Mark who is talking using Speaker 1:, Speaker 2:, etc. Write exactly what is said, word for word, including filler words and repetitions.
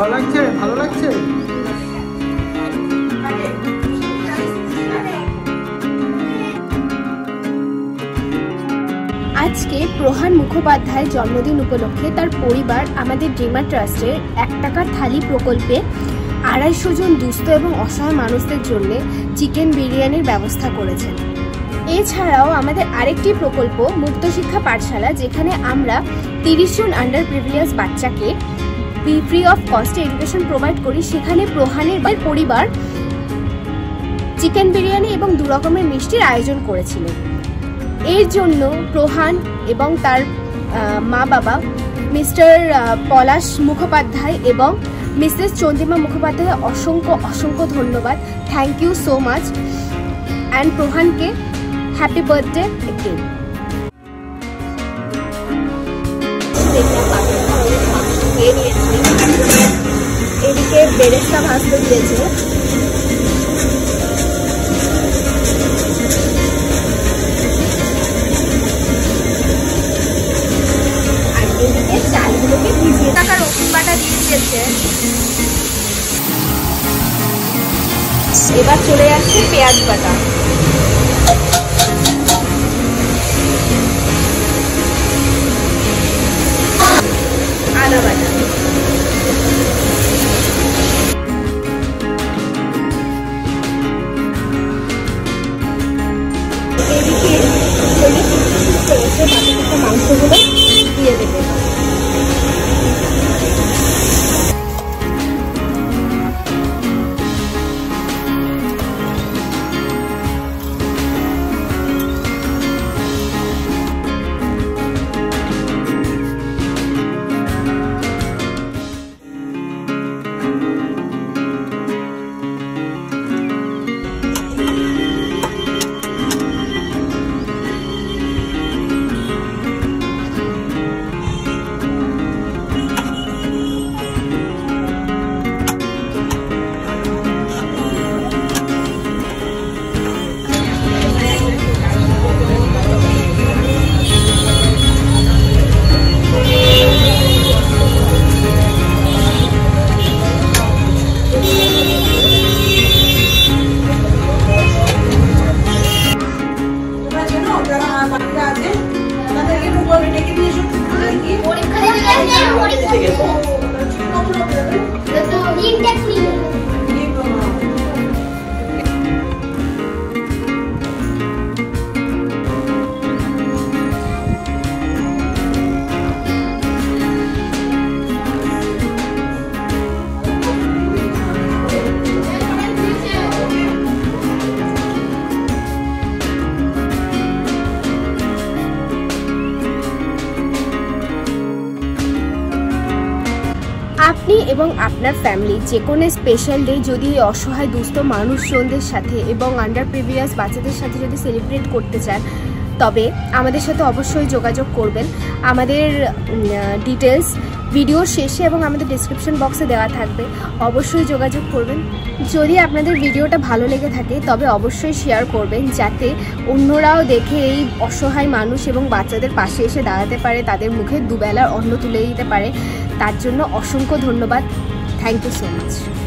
Speaker 1: ভালো লাগছে ভালো লাগছে
Speaker 2: আজকে প্রহান মুখোপাধ্যায়ের জন্মদিন উপলক্ষে তার পরিবার আমাদের ড্রিমার ট্রাস্টের এক টাকার থালি প্রকল্পে আড়াইশো জন দুস্থ এবং অসহায় মানুষদের জন্য চিকেন বিরিয়ানির ব্যবস্থা করেছেন। এছাড়াও আমাদের আরেকটি প্রকল্প মুক্ত শিক্ষা পাঠশালা, যেখানে আমরা তিরিশ জন আন্ডার প্রিভিলিয়াস বাচ্চাকে ফ্রি অফ কস্টে এডুকেশন প্রোভাইড করি। সেখানে প্রহানের পরিবার চিকেন বিরিয়ানি এবং দু রকমের মিষ্টির আয়োজন করেছিলেন। এর জন্য প্রহান এবং তার মা বাবা মিস্টার পলাশ মুখোপাধ্যায় এবং মিসেস চন্দ্রিমা মুখোপাধ্যায় অসংখ্য অসংখ্য ধন্যবাদ। Thank you so much and প্রহানকে হ্যাপি বার্থডে এগেইন। এদিকে বেরেস্তা ভাজতে দিয়েছে, চালগুলোকে ভিজিয়ে থাকা রসুন বাটা দিয়ে দিয়েছে। এবার চলে যাচ্ছে পেঁয়াজ বাটা, আদা বাটা, এদিকে মাংসগুলো দিয়ে দেবে। আপনি এবং আপনার ফ্যামিলি যে কোনো স্পেশাল ডে যদি অসহায় দুস্থ মানুষজনদের সাথে এবং আন্ডার প্রিভিলিয়াস বাচ্চাদের সাথে যদি সেলিব্রেট করতে চান, তবে আমাদের সাথে অবশ্যই যোগাযোগ করবেন। আমাদের ডিটেলস ভিডিওর শেষে এবং আমাদের ডেসক্রিপশন বক্সে দেওয়া থাকবে, অবশ্যই যোগাযোগ করবেন। যদি আপনাদের ভিডিওটা ভালো লেগে থাকে তবে অবশ্যই শেয়ার করবেন, যাতে অন্যরাও দেখে এই অসহায় মানুষ এবং বাচ্চাদের পাশে এসে দাঁড়াতে পারে, তাদের মুখে দুবেলার অন্ন তুলে দিতে পারে। তার জন্য অসংখ্য ধন্যবাদ। Thank you so much.